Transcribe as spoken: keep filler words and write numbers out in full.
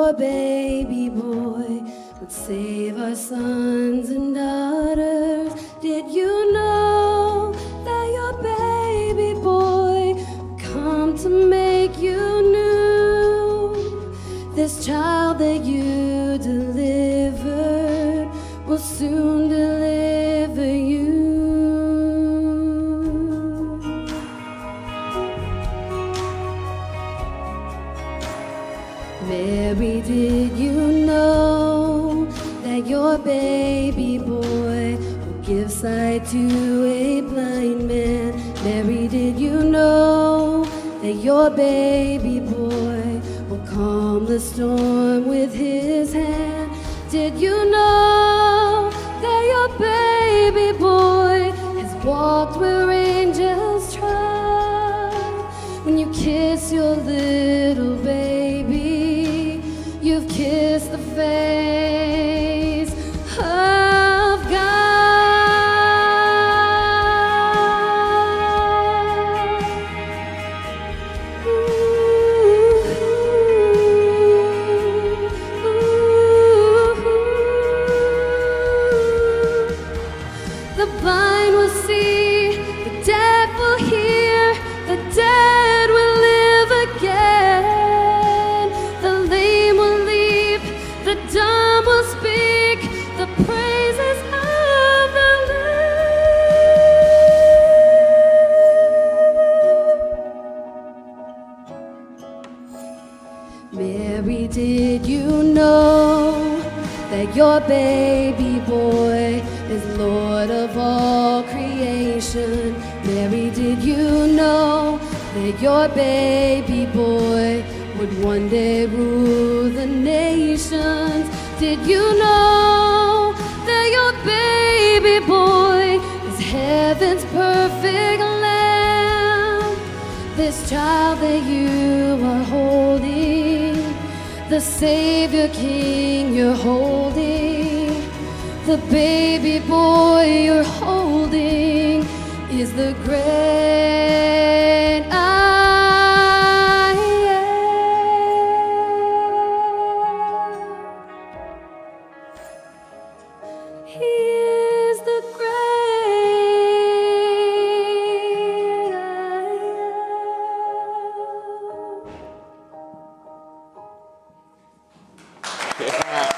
your baby boy would save our sons and daughters. Did you know that your baby boy would come to make you new? This child that you delivered will soon deliver you. Mary, did you know that your baby boy will give sight to a blind man? Mary, did you know that your baby boy will calm the storm with his hand? Did you know that your baby boy has walked where angels trod? When you kiss your little baby, you've kissed the face of God. Ooh, ooh, ooh. The blind will see, the deaf will hear, the dead will live again. The lame will leap, the dumb will speak, the praises of the Lamb. Mary, did you know that your baby boy is Lord of all creation? Mary, did you know that your baby boy would one day rule the nations? Did you know that your baby boy is heaven's perfect lamb? This child that you are holding, the Savior King you're holding, the baby boy you're holding is the great I am. He is the great I am. Yeah.